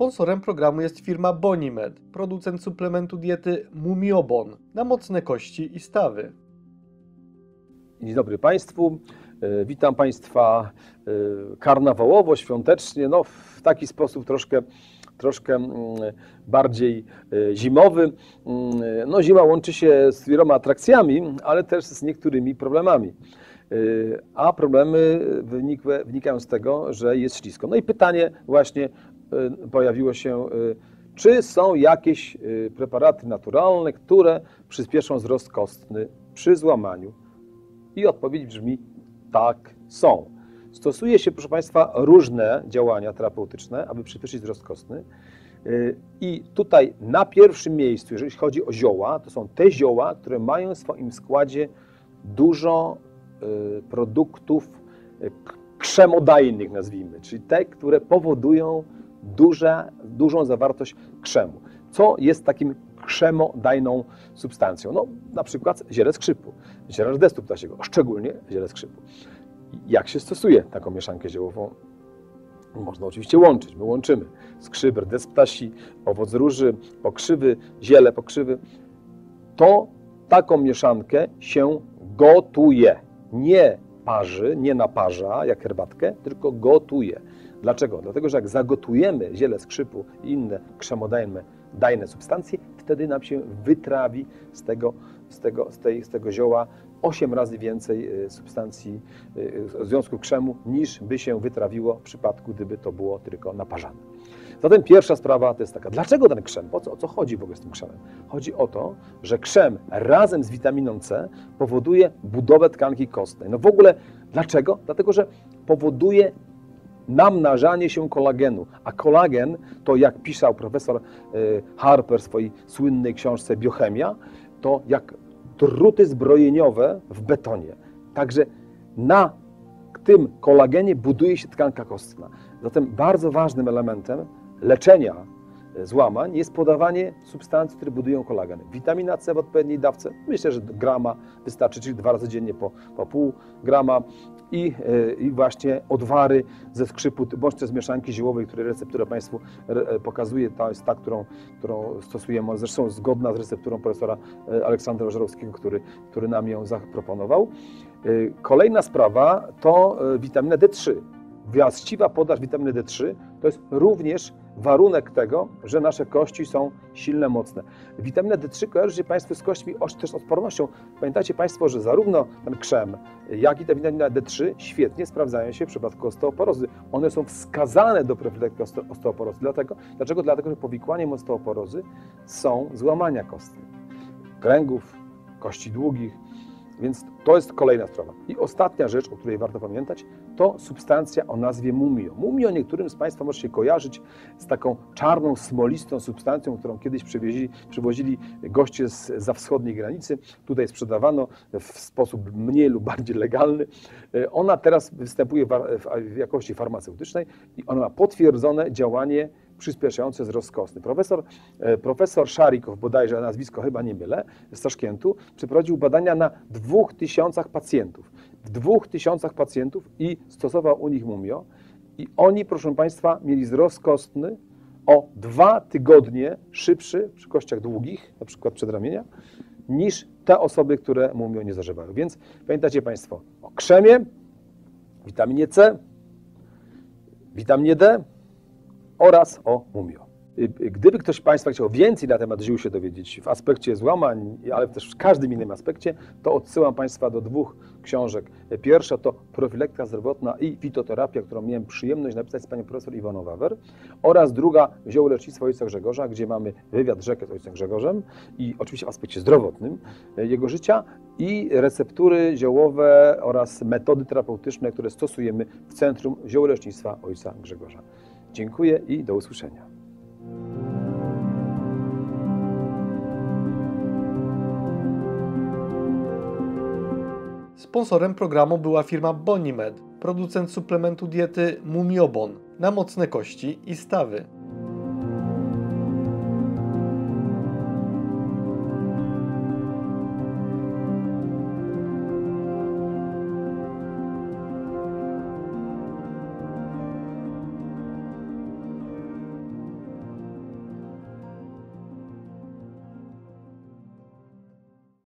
Sponsorem programu jest firma Bonimed, producent suplementu diety Mumiobon na mocne kości i stawy. Dzień dobry Państwu. Witam Państwa karnawałowo, świątecznie, no w taki sposób troszkę bardziej zimowy. No zima łączy się z wieloma atrakcjami, ale też z niektórymi problemami. A problemy wynikają z tego, że jest ślisko. No i pytanie właśnie pojawiło się, czy są jakieś preparaty naturalne, które przyspieszą wzrost kostny przy złamaniu? I odpowiedź brzmi: tak, są. Stosuje się, proszę Państwa, różne działania terapeutyczne, aby przyspieszyć wzrost kostny. I tutaj na pierwszym miejscu, jeżeli chodzi o zioła, to są te zioła, które mają w swoim składzie dużo produktów krzemodajnych, nazwijmy, czyli te, które powodują dużą zawartość krzemu. Co jest takim krzemodajną substancją? No, na przykład ziele skrzypu, ziele rdestu ptasiego, szczególnie ziele skrzypu. Jak się stosuje taką mieszankę ziołową? Można oczywiście łączyć. My łączymy skrzyp, rdest ptasi, owoc róży, pokrzywy, ziele pokrzywy. To taką mieszankę się gotuje. Nie parzy, nie naparza jak herbatkę, tylko gotuje. Dlaczego? Dlatego, że jak zagotujemy ziele skrzypu i inne krzemodajne substancje, wtedy nam się wytrawi z tego zioła 8 razy więcej substancji związku krzemu, niż by się wytrawiło w przypadku, gdyby to było tylko naparzane. Zatem pierwsza sprawa to jest taka: dlaczego ten krzem? O co chodzi w ogóle z tym krzemem? Chodzi o to, że krzem razem z witaminą C powoduje budowę tkanki kostnej. No w ogóle dlaczego? Dlatego, że powoduje namnażanie się kolagenu. A kolagen to, jak pisał profesor Harper w swojej słynnej książce Biochemia, to jak druty zbrojeniowe w betonie. Także na tym kolagenie buduje się tkanka kostna. Zatem bardzo ważnym elementem leczenia złamań jest podawanie substancji, które budują kolagen. Witamina C w odpowiedniej dawce, myślę, że grama wystarczy, czyli 2 razy dziennie po pół grama. I właśnie odwary ze skrzypu, bądź też z mieszanki ziołowej, której receptura Państwu pokazuje, to jest ta, którą stosujemy, zresztą zgodna z recepturą profesora Aleksandra Żerowskiego, który nam ją zaproponował. Kolejna sprawa to witamina D3. Właściwa podaż witaminy D3 to jest również warunek tego, że nasze kości są silne, mocne. Witamina D3 kojarzy się Państwu z kośćmi, też odpornością. Pamiętajcie Państwo, że zarówno ten krzem, jak i ta witamina D3 świetnie sprawdzają się w przypadku osteoporozy. One są wskazane do profilaktyki osteoporozy. Dlaczego? Dlatego, że powikłaniem osteoporozy są złamania kostne, kręgów, kości długich. Więc to jest kolejna sprawa. I ostatnia rzecz, o której warto pamiętać, to substancja o nazwie mumio. Mumio niektórym z Państwa może się kojarzyć z taką czarną, smolistą substancją, którą kiedyś przywozili goście zza wschodniej granicy. Tutaj sprzedawano w sposób mniej lub bardziej legalny. Ona teraz występuje w jakości farmaceutycznej i ona ma potwierdzone działanie przyspieszające wzrost kostny. Profesor Szarikow, bodajże nazwisko chyba nie mylę, z Taszkentu, przeprowadził badania na 2000 pacjentów. W 2000 pacjentów i stosował u nich mumio. I oni, proszę Państwa, mieli wzrost kostny o 2 tygodnie szybszy przy kościach długich, na przykład przedramienia, niż te osoby, które mumio nie zażywały. Więc pamiętacie Państwo o krzemie, witaminie C, witaminie D oraz o mumio. Gdyby ktoś z Państwa chciał więcej na temat ziół się dowiedzieć w aspekcie złamań, ale też w każdym innym aspekcie, to odsyłam Państwa do 2 książek. Pierwsza to Profilaktyka zdrowotna i fitoterapia, którą miałem przyjemność napisać z panią profesor Iwoną Wawer, oraz druga Zioło lecznictwo ojca Grzegorza, gdzie mamy wywiad rzekę z ojcem Grzegorzem i oczywiście w aspekcie zdrowotnym jego życia i receptury ziołowe oraz metody terapeutyczne, które stosujemy w Centrum Ziołolecznictwa ojca Grzegorza. Dziękuję i do usłyszenia. Sponsorem programu była firma Bonimed, producent suplementu diety Mumiobon na mocne kości i stawy.